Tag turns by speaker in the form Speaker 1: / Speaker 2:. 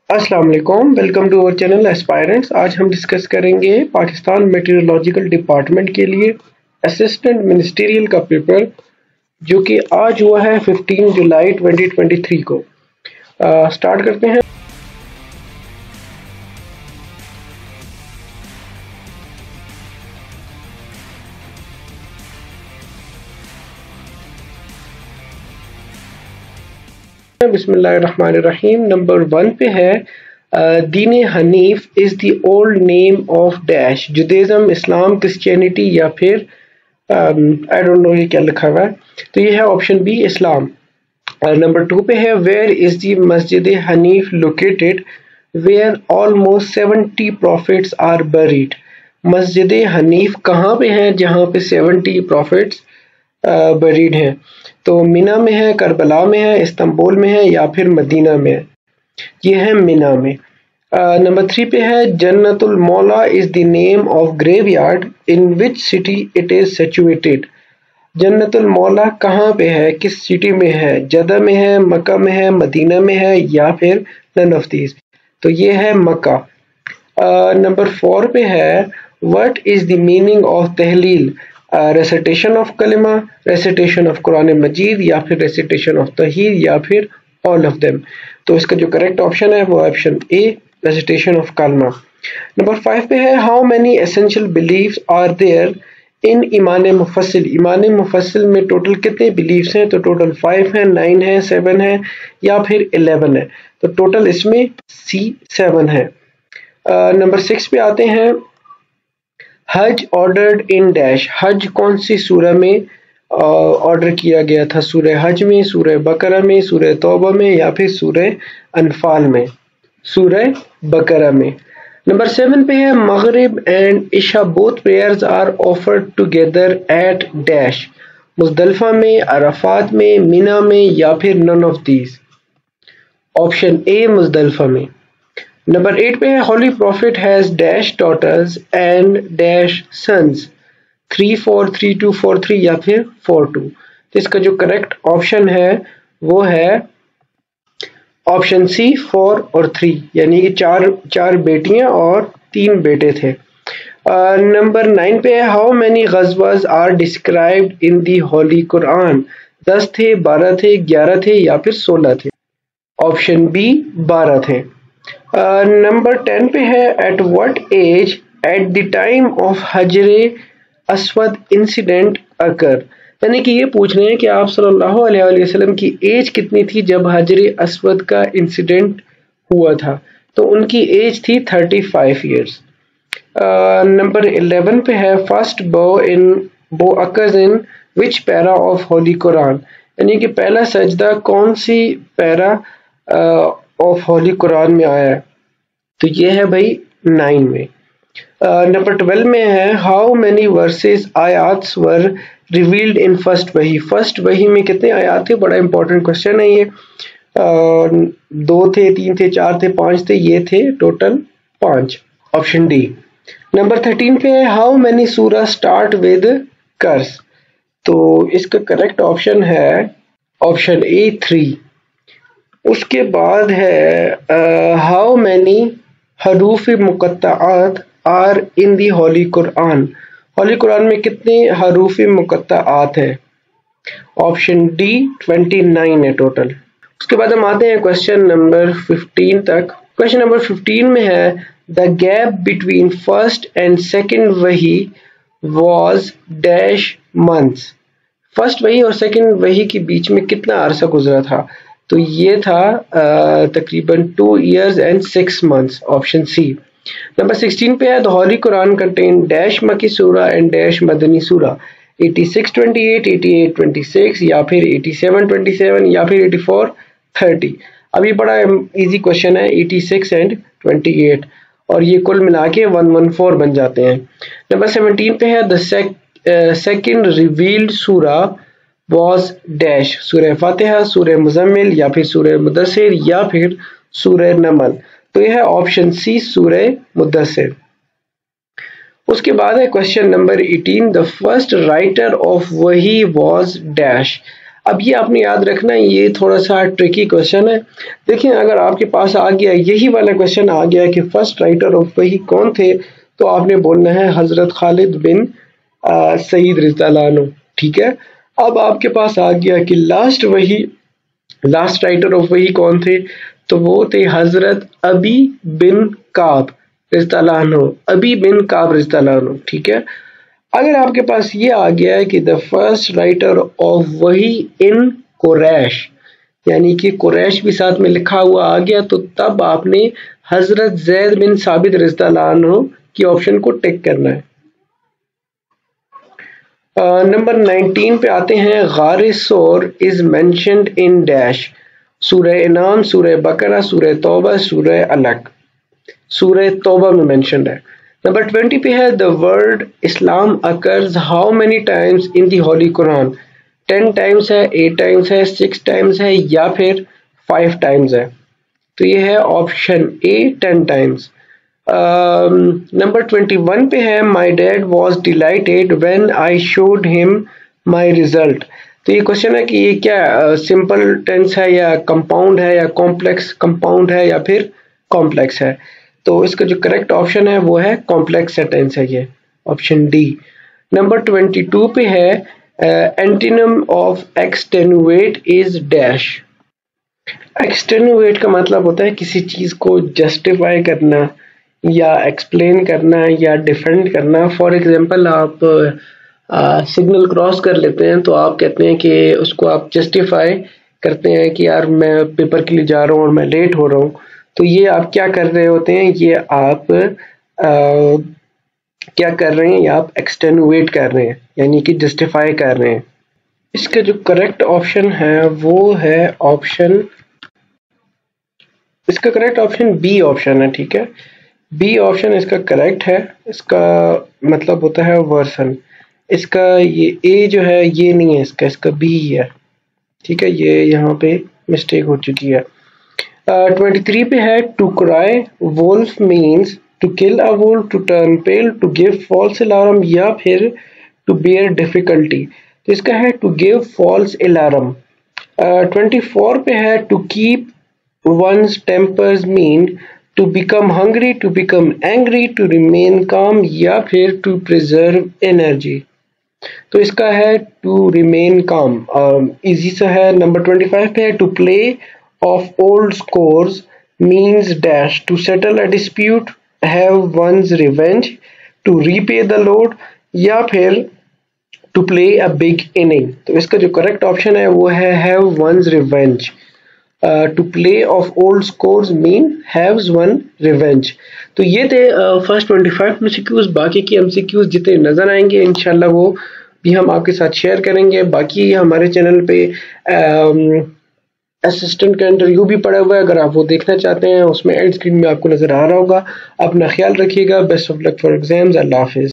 Speaker 1: अस्सलाम वालेकुम, welcome to our channel aspirants. आज हम डिस्कस करेंगे पाकिस्तान मेटीरियोलॉजिकल डिपार्टमेंट के लिए असिस्टेंट मिनिस्ट्रियल का पेपर जो कि आज हुआ है 15 जुलाई 2023 को। स्टार्ट करते हैं। बिस्मिल्लाहिर्रहमानिर्रहीम। नंबर 1 पे है दीन हनीफ is the old name of dash, Judaism, Islam, Christianity या फिर आई डोंट नो ये क्या लिखा हुआ है, तो ये है ऑप्शन बी इस्लाम। नंबर 2 पे है where is the Masjid Hanif located where almost 70 prophets are buried. Masjid Hanif कहाँ पे है जहाँ पे 70 प्रॉफिट्स बरीड हैं? तो मिना में है, करबला में है, इस्तांबुल में है या फिर मदीना में है? ये है मिना में। नंबर 3 पे है Jannatul Mualla is the name of graveyard in which city it is situated. Jannatul Mualla कहाँ पे है, किस सिटी में है? जद्दा में है, मक्का में है, मदीना में है या फिर नन ऑफ दीज? तो ये है मक्का। नंबर 4 पे है what is the meaning of तहलील? रेसिटेशन ऑफ कलिमा, रेसिटेशन ऑफ कुरान मजीद या फिर रेसिटेशन ऑफ तहीद या फिर ऑल ऑफ देम? तो इसका जो करेक्ट ऑप्शन है वो ऑप्शन ए, रेसिटेशन ऑफ कलिमा। नंबर 5 पे है how many essential beliefs are there in ईमान मुफस्सिल। ईमान मुफस्सिल में टोटल कितने बिलीफ्स हैं? तो टोटल 5 है, 9 है, 7 है या फिर 11 है। तो टोटल इसमें सी 7 है। नंबर 6 पे आते हैं हज ऑर्डर्ड इन डैश। हज कौन सी सूरह में ऑर्डर किया गया था? सूरह हज में, सूरह बकरा में, सूरह तौबा में या फिर सूरह अनफाल में? सूरह बकरा में। नंबर 7 पे है मगरिब एंड इशा both prayers are offered together at dash. Muzdalifah में, अराफात में, मिना में या फिर none of these? Option A Muzdalifah में। नंबर 8 पे है holy prophet has dash daughters and dash sons, 3 4 3 2 4 3 या फिर 4 2? तो इसका जो करेक्ट ऑप्शन है वो है ऑप्शन सी 4 और 3, यानी कि चार बेटियां और 3 बेटे थे। नंबर 9 पे है how many ghazwas are described in the holy Quran? 10 थे, 12 थे, 11 थे या फिर 16 थे? ऑप्शन बी 12 थे। नंबर 10 पे है at what age at the time of हजरे अस्वद इंसिडेंट अकर। यानी कि ये पूछ रहे हैं कि आप सल्लल्लाहु अलैहि वसल्लम की एज कितनी थी जब हजरे अस्वद का इंसिडेंट हुआ था? तो उनकी एज थी 35 ईयर्स। नंबर 11 पे है first bow occurs in which para of holy Quran. यानी कि पहला सजदा कौन सी पैरा ऑफ होली कुरान में आया है? तो ये है भाई 9 में। नंबर 12 में है हाउ मेनी वर्सेस आयात्स वर रिवील्ड इन फर्स्ट वही। फर्स्ट वही में कितने आयात थे? बड़ा इंपॉर्टेंट क्वेश्चन है ये। 2 थे, 3 थे, 4 थे, 5 थे, ये थे टोटल 5। Option D. नंबर 13 पे है how many surah start with curse. तो इसका करेक्ट ऑप्शन है ऑप्शन ए 3। उसके बाद है हाउ मैनी हरूफ मुकत्ताआत are in the holy Quran. Holy Quran में कितने हरूफ मुकत्ताआत है? ऑप्शन डी 29 है टोटल। उसके बाद हम आते हैं क्वेश्चन नंबर 15 तक। क्वेश्चन नंबर 15 में है the gap between first and second वही वाज डैश मंथ्स। फर्स्ट वही और सेकंड वही के बीच में कितना अरसा गुजरा था? तो ये था तकरीबन 2 years and 6 months। Option C. Number 16 पे है the holy Quran contain dash मक्की सूरा एंड डैश मदनी सूरा। 86-28, 88-26 या फिर 87-27 या फिर 84-30? अब ये बड़ा इजी क्वेश्चन है। 86 एंड 28 और ये कुल मिला के 114 बन जाते हैं। नंबर 17 पे है the second revealed surah was dash, surah फातिहा, सूरह मुजम्मिल या फिर सूरह मुदस्सिर या फिर सूरह नमल? तो यह है ऑप्शन सी सूरह मुदस्सिर। उसके बाद है question number 18 the first writer of वही वॉज डैश। अब ये आपने याद रखना, ये थोड़ा सा ट्रिकी क्वेश्चन है। देखिए अगर आपके पास आ गया यही वाला क्वेश्चन आ गया कि फर्स्ट राइटर ऑफ वही कौन थे, तो आपने बोलना है हजरत खालिद बिन सईद रज़ियल्लाहु अन्हु, ठीक है। अब आपके पास आ गया कि लास्ट राइटर ऑफ वही कौन थे, तो वो थे हजरत अबी बिन काब रज़ियल्लाहु अन्हु, अबी बिन काब रज़ियल्लाहु अन्हु, ठीक है। अगर आपके पास ये आ गया है कि द फर्स्ट राइटर ऑफ वही इन कुरैश, यानी कि कुरैश भी साथ में लिखा हुआ आ गया, तो तब आपने हजरत जैद बिन साबित रज़ियल्लाहु अन्हु की ऑप्शन को टिक करना है। नंबर 19 पे आते हैं, गारे सौर इज मेंशन्ड इन डैश, सूरह इनाम, सूरह बकरा, सूरह तौबा, सूरह अलग। सूरह तौबा में मेंशन्ड है। नंबर 20 पे है, the word Islam occurs how many times in the holy Quran, 10 times है, 8 टाइम्स है, 6 टाइम्स है या फिर 5 टाइम्स है। तो ये है ऑप्शन ए 10 टाइम्स। नंबर 21 पे है, my dad was delighted when I showed him my result. तो ये क्वेश्चन है कि ये क्या सिंपल टेंस है या कंपाउंड है या कॉम्प्लेक्स कंपाउंड है या फिर कॉम्प्लेक्स है। तो इसका जो करेक्ट ऑप्शन है वो है कॉम्प्लेक्स टेंस है, ये ऑप्शन डी। नंबर 22 पे है, antonym of extenuate is dash. Extenuate का मतलब होता है किसी चीज को जस्टिफाई करना या एक्सप्लेन करना या डिफेंड करना। फॉर एग्जांपल आप सिग्नल क्रॉस कर लेते हैं तो आप कहते हैं कि उसको आप जस्टिफाई करते हैं कि यार मैं पेपर के लिए जा रहा हूँ और मैं लेट हो रहा हूँ। तो ये आप क्या कर रहे होते हैं, ये आप क्या कर रहे हैं, ये आप एक्सटेनुएट कर रहे हैं, यानी कि जस्टिफाई कर रहे हैं। इसका जो करेक्ट ऑप्शन है वो है ऑप्शन, इसका करेक्ट ऑप्शन बी ऑप्शन है, ठीक है। बी ऑप्शन इसका करेक्ट है। इसका मतलब होता है वर्सन। इसका ये ए जो है ये नहीं है, इसका बी ही है, ठीक है। ये यहाँ पे मिस्टेक हो चुकी है। 23 पे है, to cry wolf means to kill a wolf, to turn pale, to give false alarm या फिर टू बेयर डिफिकल्टी। तो इसका है टू गिव फॉल्स अलार्म। 24 पे है, to keep one's tempers mean to become hungry, to become angry, to remain calm या फिर to preserve energy। तो इसका है to remain calm। इजी सा है। नंबर 25 पे है, to play of old scores means dash, to settle a dispute, have one's revenge, to repay the load या फिर to play a big inning। तो इसका जो करेक्ट ऑप्शन है वो है have one's revenge। To play off old scores mean haves one revenge. तो ये थे फर्स्ट 25 एमसीक्यूज। बाकी की एमसीक्यूज जितने नजर आएंगे इंशाल्लाह वो भी हम आपके साथ शेयर करेंगे। बाकी हमारे चैनल पे असिस्टेंट का इंटरव्यू भी पड़ा हुआ है, अगर आप वो देखना चाहते हैं उसमें एंड स्क्रीन में आपको नजर आ रहा होगा। अपना ख्याल रखिएगा। Best of luck for exams. अल्लाह हाफिज।